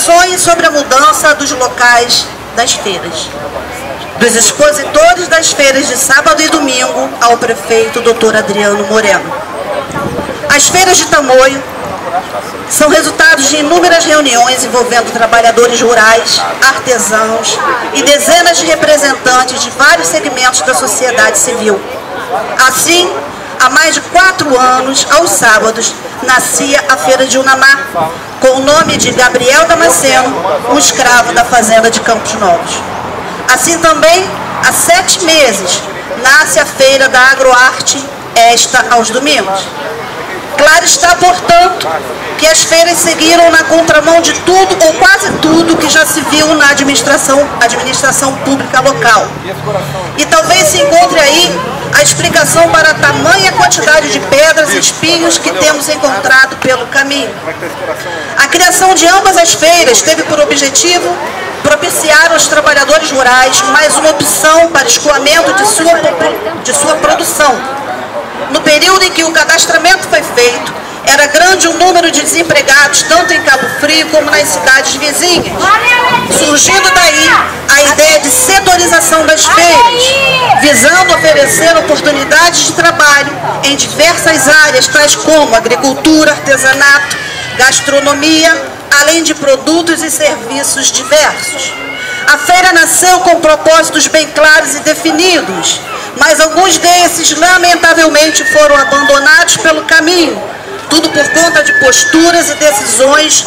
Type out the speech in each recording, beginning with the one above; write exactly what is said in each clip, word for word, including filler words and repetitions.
informações sobre a mudança dos locais das feiras, dos expositores das feiras de sábado e domingo ao prefeito doutor Adriano Moreno. As feiras de Tamoio são resultados de inúmeras reuniões envolvendo trabalhadores rurais, artesãos e dezenas de representantes de vários segmentos da sociedade civil. Assim, há mais de quatro anos, aos sábados, nascia a Feira de Unamá, com o nome de Gabriel Damasceno, um escravo da fazenda de Campos Novos. Assim também, há sete meses, nasce a Feira da Agroarte, esta aos domingos. Claro está, portanto, que as feiras seguiram na contramão de tudo ou quase tudo que já se viu na administração, administração pública local. E talvez se encontre aí a explicação para a tamanha quantidade de pedras e espinhos que temos encontrado pelo caminho. A criação de ambas as feiras teve por objetivo propiciar aos trabalhadores rurais mais uma opção para escoamento de sua, de sua produção. No período em que o cadastramento foi feito, era grande o número de desempregados, tanto em Cabo Frio como nas cidades vizinhas. Surgindo daí a ideia de setorização das feiras, visando oferecer oportunidades de trabalho em diversas áreas, tais como agricultura, artesanato, gastronomia, além de produtos e serviços diversos. A feira nasceu com propósitos bem claros e definidos, mas alguns desses, lamentavelmente, foram abandonados pelo caminho, tudo por conta de posturas e decisões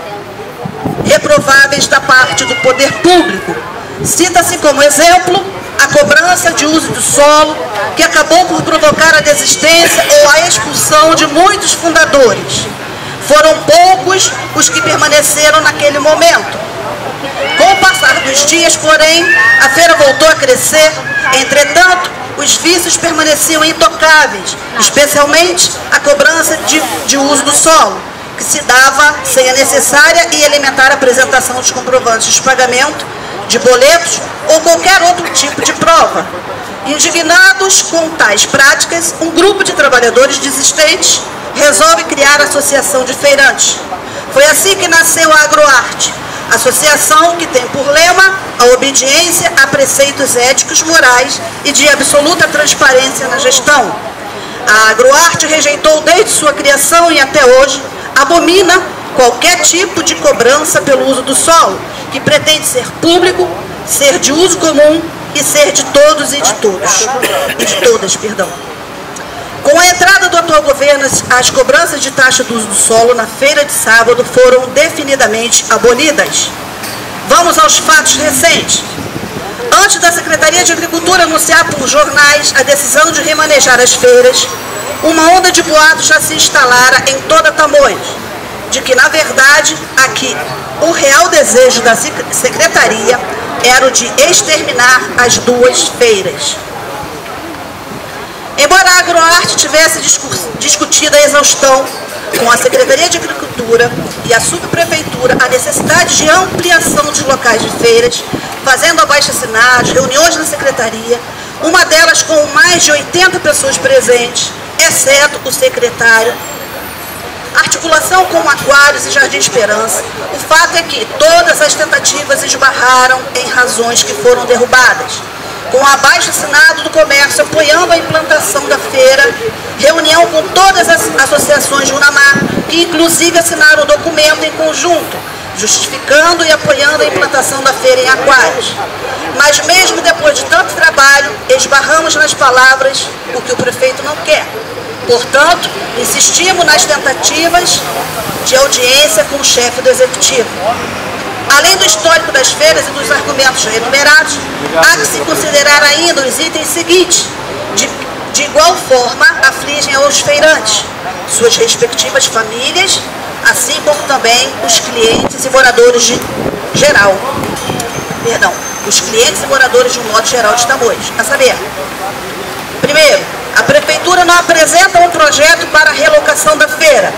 reprováveis da parte do poder público. Cita-se como exemplo a cobrança de uso do solo, que acabou por provocar a desistência ou a expulsão de muitos fundadores. Foram poucos os que permaneceram naquele momento. Com o passar dos dias, porém, a feira voltou a crescer. Entretanto, os vícios permaneciam intocáveis, especialmente a cobrança de, de uso do solo, que se dava sem a necessária e elementar apresentação dos comprovantes de pagamento, de boletos ou qualquer outro tipo de prova. Indignados com tais práticas, um grupo de trabalhadores desistentes resolve criar a Associação de Feirantes. Foi assim que nasceu a Agroarte, associação que tem por lema a obediência a preceitos éticos, morais e de absoluta transparência na gestão. A Agroarte rejeitou desde sua criação e até hoje, abomina qualquer tipo de cobrança pelo uso do solo, que pretende ser público, ser de uso comum e ser de todos e de todos, e de todas, perdão. Com a entrada do atual governo, as cobranças de taxa do uso do solo na feira de sábado foram definidamente abolidas. Vamos aos fatos recentes. Antes da Secretaria de Agricultura anunciar por jornais a decisão de remanejar as feiras, uma onda de boatos já se instalara em toda Tamoios, de que, na verdade, aqui o real desejo da Secretaria era o de exterminar as duas feiras. Embora a Agroarte tivesse discutido a exaustão com a Secretaria de Agricultura e a Subprefeitura a necessidade de ampliação dos locais de feiras, fazendo abaixo-assinados, reuniões na Secretaria, uma delas com mais de oitenta pessoas presentes, exceto o secretário, articulação com Aquários e Jardim Esperança, o fato é que todas as tentativas esbarraram em razões que foram derrubadas. Com o abaixo-assinado do comércio apoiando a implantação da feira, reunião com todas as associações de Unamá, que inclusive assinaram o documento em conjunto, justificando e apoiando a implantação da feira em Aquários. Mas mesmo depois de tanto trabalho, esbarramos nas palavras, o que o prefeito não quer. Portanto, insistimos nas tentativas de audiência com o chefe do Executivo. Além do histórico das feiras e dos argumentos enumerados, há que se considerar ainda os itens seguintes, de, de igual forma afligem aos feirantes, suas respectivas famílias, assim como também os clientes e moradores de geral, perdão, os clientes e moradores de um modo geral de Tamoios. A saber, primeiro, a Prefeitura não apresenta um projeto para a relocação da feira.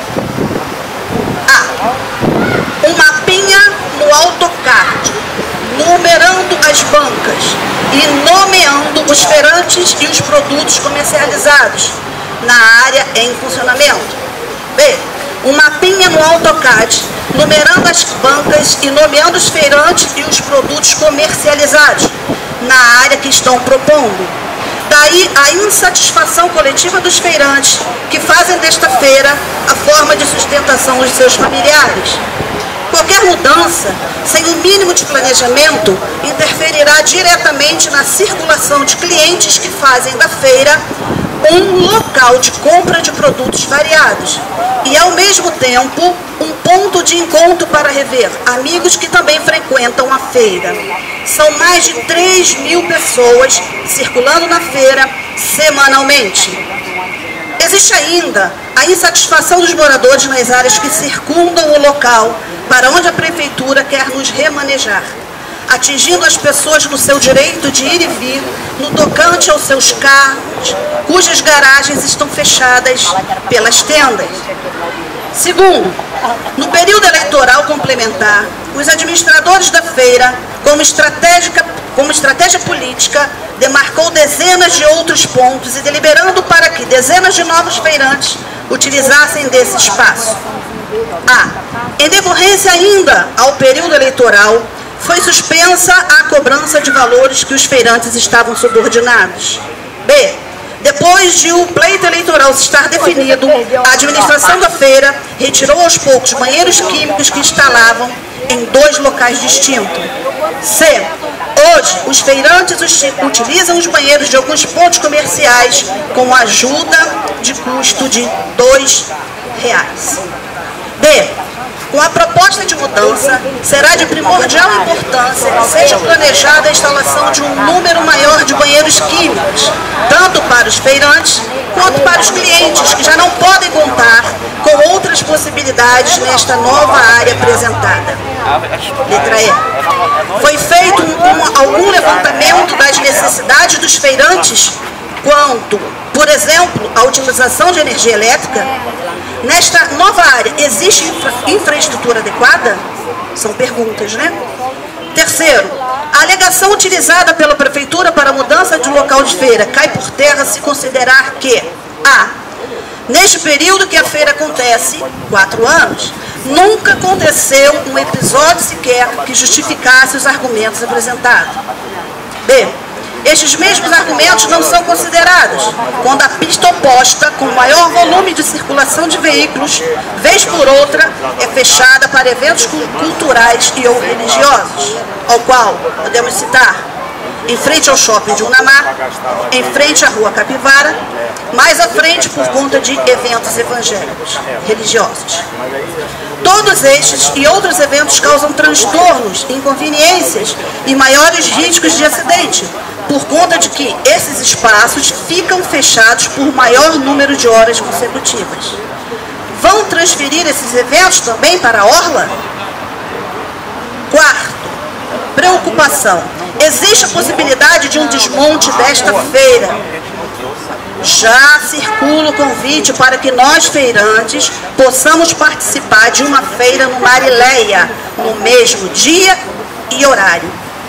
A. Um mapinha no AutoCAD, numerando as bancas e nomeando os feirantes e os produtos comercializados na área em funcionamento. B. um mapinha no AutoCAD, numerando as bancas e nomeando os feirantes e os produtos comercializados na área que estão propondo. Daí a insatisfação coletiva dos feirantes, que fazem desta feira a forma de sustentação dos seus familiares. Qualquer mudança, sem o mínimo de planejamento, interferirá diretamente na circulação de clientes que fazem da feira um local de compra de produtos variados e, ao mesmo tempo, um ponto de encontro para rever amigos que também frequentam a feira. São mais de três mil pessoas circulando na feira semanalmente. Existe ainda a insatisfação dos moradores nas áreas que circundam o local para onde a Prefeitura quer nos remanejar, atingindo as pessoas no seu direito de ir e vir, no tocante aos seus carros, cujas garagens estão fechadas pelas tendas. Segundo, no período eleitoral complementar, os administradores da feira, como, estratégica, como estratégia política, demarcou dezenas de outros pontos e deliberando para que dezenas de novos feirantes utilizassem desse espaço. A. Em decorrência ainda ao período eleitoral, foi suspensa a cobrança de valores que os feirantes estavam subordinados. B. Depois de o pleito eleitoral estar definido, a administração da feira retirou aos poucos banheiros químicos que instalavam em dois locais distintos. C. Hoje, os feirantes utilizam os banheiros de alguns pontos comerciais com ajuda de custo de dois reais. D. Com a proposta de mudança, será de primordial importância que seja planejada a instalação de um número maior de banheiros químicos, tanto para os feirantes quanto para os clientes, que já não podem contar com outras possibilidades nesta nova área apresentada. Letra E. Foi feito um, um, algum levantamento das necessidades dos feirantes quanto, por exemplo, à utilização de energia elétrica? Nesta nova área, existe infra, infraestrutura adequada? São perguntas, né? Terceiro, a alegação utilizada pela Prefeitura para a mudança de local de feira cai por terra se considerar que A. Neste período que a feira acontece, quatro anos, nunca aconteceu um episódio sequer que justificasse os argumentos apresentados. B. Estes mesmos argumentos não são considerados quando a pista oposta, com maior volume de circulação de veículos, vez por outra, é fechada para eventos culturais e ou religiosos, ao qual podemos citar em frente ao shopping de Unamar, em frente à rua Capivara, mais à frente por conta de eventos evangélicos, religiosos. Todos estes e outros eventos causam transtornos, inconveniências e maiores riscos de acidente, por conta de que esses espaços ficam fechados por maior número de horas consecutivas. Vão transferir esses eventos também para a orla? Quarto, preocupação. Existe a possibilidade de um desmonte desta feira. Já circula o convite para que nós, feirantes, possamos participar de uma feira no Marileia, no mesmo dia e horário.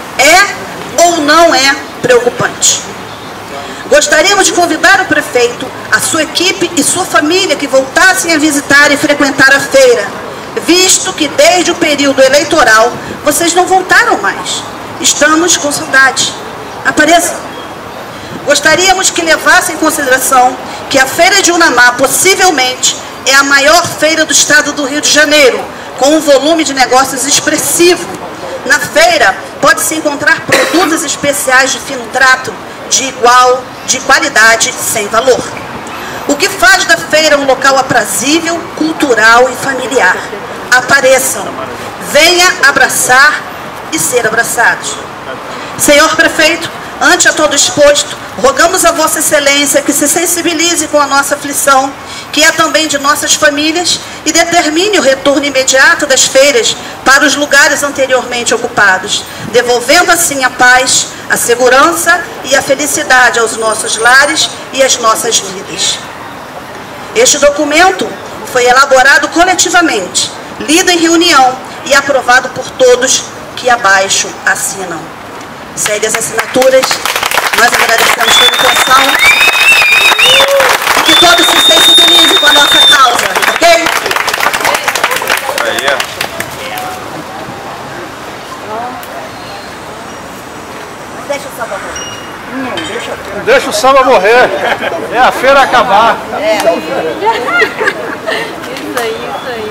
É ou não é preocupante? Gostaríamos de convidar o prefeito, a sua equipe e sua família que voltassem a visitar e frequentar a feira, visto que desde o período eleitoral vocês não voltaram mais. Estamos com saudade. Apareçam. Gostaríamos que levassem em consideração que a Feira de Unamar possivelmente é a maior feira do estado do Rio de Janeiro, com um volume de negócios expressivo. Na feira pode-se encontrar produtos especiais de fino trato, de igual, de qualidade, sem valor. O que faz da feira um local aprazível, cultural e familiar. Apareçam, venha abraçar e ser abraçados. Senhor prefeito, ante a todo exposto, rogamos a Vossa Excelência que se sensibilize com a nossa aflição, que é também de nossas famílias, e determine o retorno imediato das feiras para os lugares anteriormente ocupados, devolvendo assim a paz, a segurança e a felicidade aos nossos lares e às nossas vidas. Este documento foi elaborado coletivamente, lido em reunião e aprovado por todos que abaixo assinam. Segue as assinaturas, nós agradecemos pela atenção e que todos se sensibilizem com a nossa causa, ok? aí. Deixa o samba morrer. Não deixa, não deixa o samba morrer. É a feira acabar. É. Isso aí, isso aí.